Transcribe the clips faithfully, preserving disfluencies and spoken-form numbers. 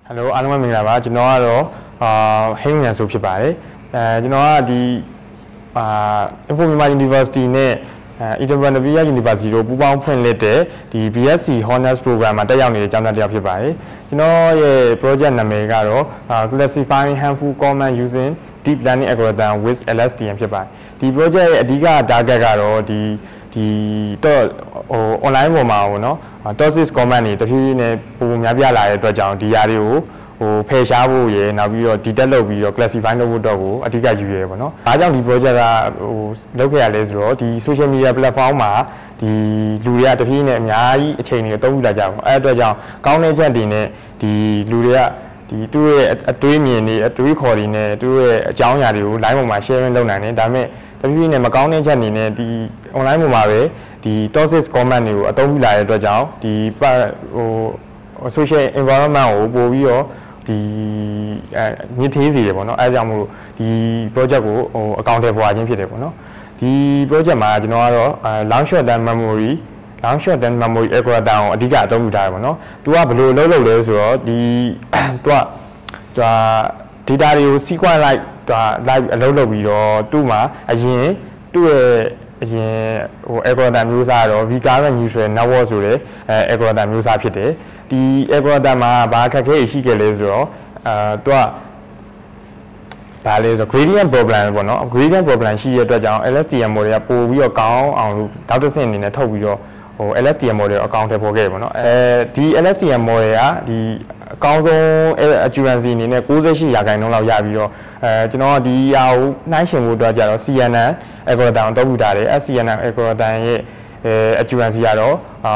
Hello အားလုံးပဲမင်္ဂလာပါကျွန်တော်ကတော့အာဟိန်းမြန်ဆိုဖြစ်ပါတယ်အဲကျွန်တော်ကဒီအာ Info Myanmar University နဲ့ Edinburgh University တို့ပူးပေါင်းဖွင့်လှစ်တဲ့ဒီ B S c Honors Program မှာတက်ရောက်နေတဲ့ကျောင်းသားတစ်ယောက်ဖြစ်ပါတယ်ကျွန်တော်ရဲ့ project နာမည်ကတော့ Classifying Harmful Comment Using Deep Learning Algorithm with L S T M ဖြစ်ပါတယ်ဒီ project ရဲ့အဓိက target ကတော့ဒီဒီတော့ဟို online ပေါ်မှာပေါ့နော် toxic comment တွေတဖြည်းဖြည်းနဲ့ပုံများပြလာတဲ့အတွက်ကြောင့်ဒီຢာတွေကိုဟိုဖယ်ရှားဖို့ရယ်နောက်ပြီးတော့ detect လုပ်ပြီးတော့ classify လုပ်ဖို့တော့ကိုအဓိကယူရဲပေါ့နော်။ဒါကြောင့်ဒီ project ကဟိုလုပ်ခဲ့ရလဲဆိုတော့ဒီ social media platform မှာဒီလူတွေကတဖြည်းဖြည်းနဲ့အများကြီးအချိန်တွေအသုံးပြုလာကြပါဘူး။အဲအတွက်ကြောင့်ကောင်းတဲ့ချက်တွေနဲ့ဒီလူတွေကဒီသူ့ရဲ့အတွေးမြင်တွေအတွေးခေါ်တွေနဲ့သူ့ရဲ့အကြောင်းအရာတွေကို line ပေါ်မှာ sharing လုပ်နိုင်တယ်ဒါပေမဲ့တဖြည်းဖြည်းနဲ့မကောင်းတဲ့ချက်အနေနဲ့ဒီ online ပေါ်မှာပဲဒီ toxic comment တွေကိုအသုံးပြုလာတဲ့အတွက်ကြောင့်ဒီဟို social environment ကိုပို့ပြီးတော့ဒီအဲညစ်သေးစေတယ်ပေါ့နော်အဲဒါကြောင့်မို့ဒီ project ကိုဟိုအကောင့်ထဲပေါ်ခြင်းဖြစ်တယ်ပေါ့နော်ဒီ project မှာကျွန်တော်ကတော့ long short term memory long short term memory algorithm ကိုအဓိကအသုံးပြုထားတယ်ပေါ့နော်သူကဘယ်လိုလုပ်လုပ်လဲဆိုတော့ဒီသူကသူက data တွေကို sequence လိုက်သူက live အလုပ်လုပ်ပြီးတော့သူ့မှာအရင်သူ့ရဲ့အရင်ဟို algorithm မျိုးစားတော့ recurrent neutral network ဆိုတဲ့အဲ algorithm မျိုးစားဖြစ်တယ်ဒီ algorithm မှာဘာအခက်အခဲရှိခဲ့လဲဆိုတော့အာသူကဘာလဲဆို gradient problem ပေါ့နော် gradient problem ရှိတဲ့အတွက်ကြောင့် L S T M model ကပို့ပြီးတော့ကောင်းအောင်လို့ဒေါက်တာဆင့်အနေနဲ့ထုတ်ပြီးတော့ဟို L S T M model ကိုအကောင့်ထဲပေါ်ခဲ့တယ်ပေါ့နော်အဲဒီ L S T M model ကဒီအကောင်းဆုံး accuracy အနေနဲ့ninety-eightရာခိုင်နှုန်းလောက်ရပြီးတော့အဲကျွန်တော်ဒီအရာကိုနှိုင်းယှဉ်ဖို့အတွက်ကြတော့ C N N algorithm ကိုသုံးပြုထားတယ်။ C N N algorithm ရဲ့အဲ accuracy ကတော့အာ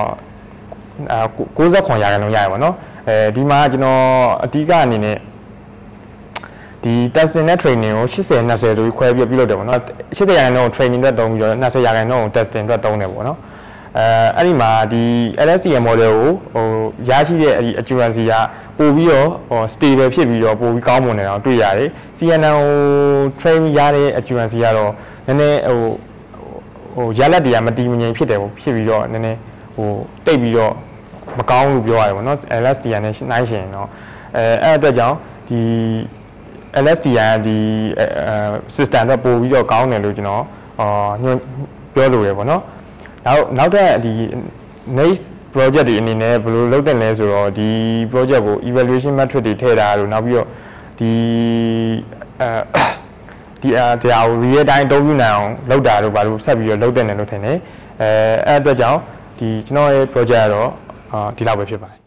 ninety-nineရာခိုင်နှုန်းရတယ်ပေါ့နော်အဲဒီမှာကျွန်တော်အဓိကအနေနဲ့ဒီ testing နဲ့ training ကိုeighty twentyဆိုပြီးခွဲပြီးပြုလုပ်တယ်ပေါ့နော်eightyရာခိုင်နှုန်းကို training အတွက်သုံးပြီးတော့twentyရာခိုင်နှုန်းကို testing အတွက်သုံးတယ်ပေါ့နော်အဲအဲ့ဒီမှာဒီ L S T M model ကိုဟိုရရှိတဲ့အဲ့ဒီ accuracy ကပို့ပြီးတော့ဟို stable ဖြစ်ပြီးတော့ပို့ပြီးကောင်းမွန်နေအောင်တွေ့ရတယ် C N N ကို train ရတဲ့ accuracy ကတော့နည်းနည်းဟိုဟိုရလက်တွေကမတည်မငြိမ်ဖြစ်တယ်ပေါ့ဖြစ်ပြီးတော့နည်းနည်းဟိုတိတ်ပြီးတော့မကောင်းလို့ပြောရတယ်ပေါ့နော် L S T M နဲ့နှိုင်းယှဉ်တော့အဲအဲ့အတွက်ကြောင့်ဒီ L S T M ဒီအဲ system တော့ပို့ပြီးတော့ကောင်းတယ်လို့ကျွန်တော်အာညွှန်ပြောလို့ရပေါ့နော်နောက်နောက်တဲ့ဒီ next project တွေအနေနဲ့ဘယ်လိုလုပ်တင်လဲဆိုတော့ဒီ project ကို evaluation metric တွေထည့်တာလို့နောက်ပြီးတော့ဒီအဲဒီအားတရားကို real time တုံးပြနိုင်အောင်လုပ်တာလို့ဘာလို့ဆက်ပြီးတော့လုပ်တင်တယ်လို့ထင်တယ်အဲအဲ့အတွက်ကြောင့်ဒီကျွန်တော်ရဲ့ project ကတော့ဒီလောက်ပဲဖြစ်ပါတယ်